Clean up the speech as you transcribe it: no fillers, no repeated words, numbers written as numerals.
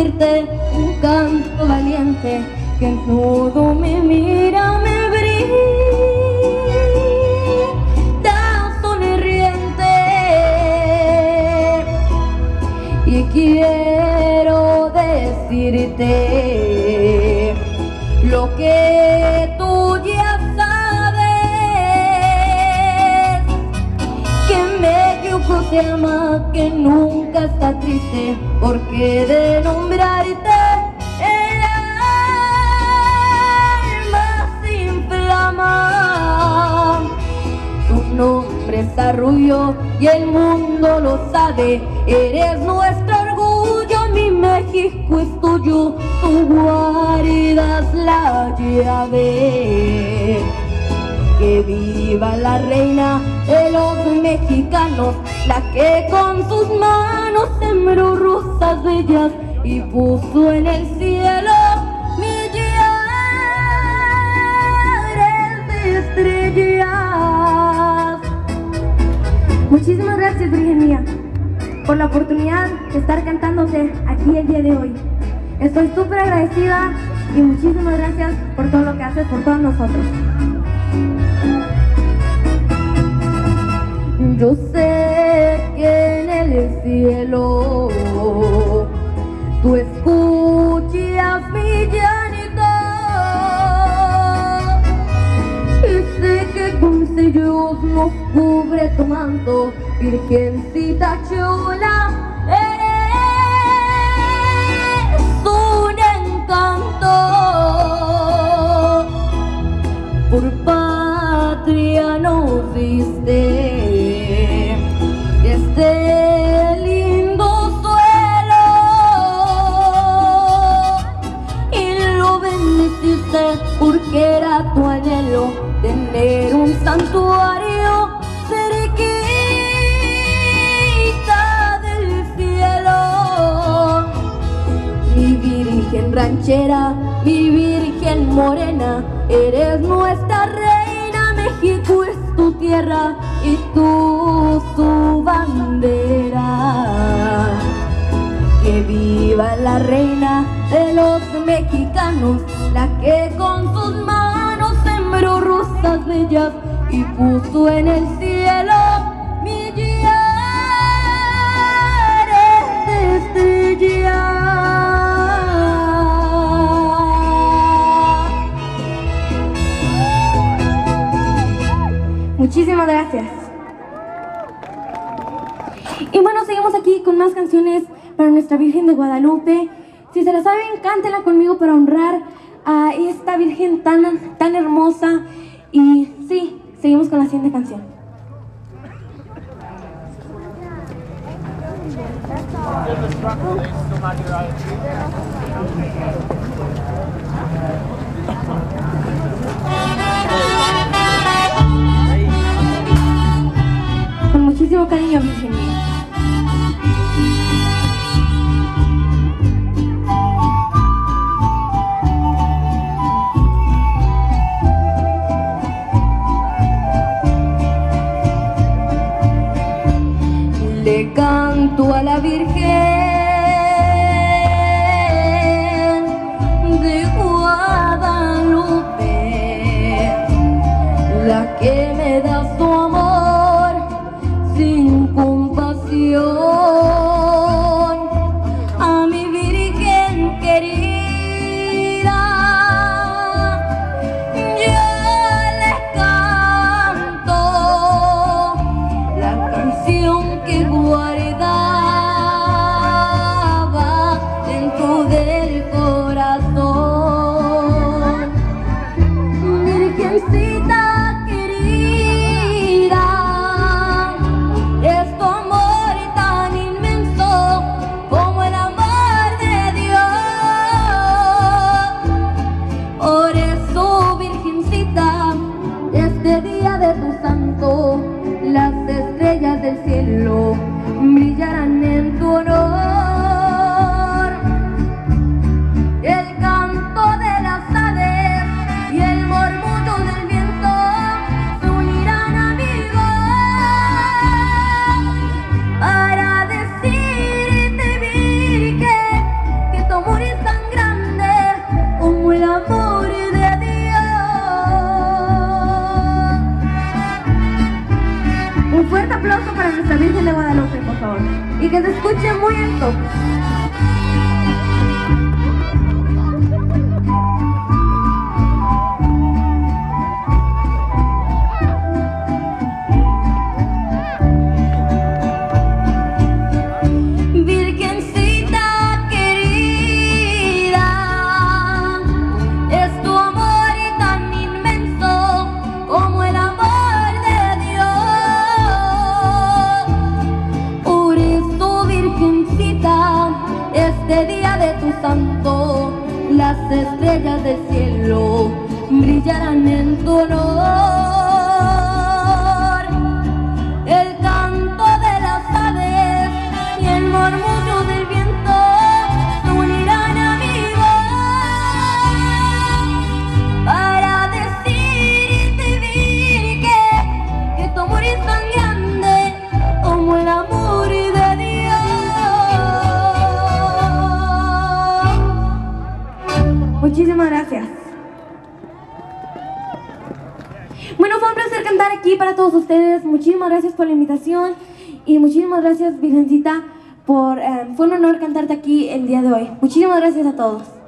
decirte un canto valiente que en todo me mira, me brinda sonriente. Y quiero decirte lo que tú ya sabes, que México te ama, que nunca está triste, porque de nombrarte el alma se inflama. Tu nombre es Arrullo y el mundo lo sabe, eres nuestro orgullo, mi México es tuyo, tú guaridas la llave. Que viva la reina de los mexicanos, la que con sus manos sembró rosas bellas y puso en el cielo millares de estrellas. Muchísimas gracias, Virgen mía, por la oportunidad de estar cantándote aquí el día de hoy. Estoy súper agradecida y muchísimas gracias por todo lo que haces por todos nosotros. Yo sé que en el cielo tú escuchas mi llanto y sé que con sellos nos cubre tu manto, Virgencita chula, eres un encanto. Por patria nos diste este lindo suelo y lo bendeciste porque era tu anhelo tener un santuario cerquita del cielo. Mi Virgen ranchera, mi Virgen morena, eres nuestra reina, México es tu tierra y tú su bandera. Que viva la reina de los mexicanos, la que con sus manos sembró rosas bellas y puso en el cielo millares de estrellas. Muchísimas gracias. Y bueno, seguimos aquí con más canciones para nuestra Virgen de Guadalupe. Si se la saben, cántenla conmigo para honrar a esta Virgen tan hermosa. Y sí, seguimos con la siguiente canción. Con muchísimo cariño, Virgen mía. Le canto a la Virgen de Guadalupe, la que me da su amor sin compasión. A mi Virgen querida yo le canto la canción que guardaba dentro del corazón. Virgencita querida, es tu amor tan inmenso como el amor de Dios. Por eso, Virgencita, este día de tu santo, las estrellas del cielo brillarán favor. Y que se escuche muy alto. Este día de tu santo, las estrellas del cielo brillarán en tu honor. El canto de las aves y el murmullo del viento se unirán a mi voz para decir y vivir que tu amor es tan grande como el amor de Dios. Muchísimas gracias. Bueno, fue un placer cantar aquí para todos ustedes. Muchísimas gracias por la invitación y muchísimas gracias, Virgencita, fue un honor cantarte aquí el día de hoy. Muchísimas gracias a todos.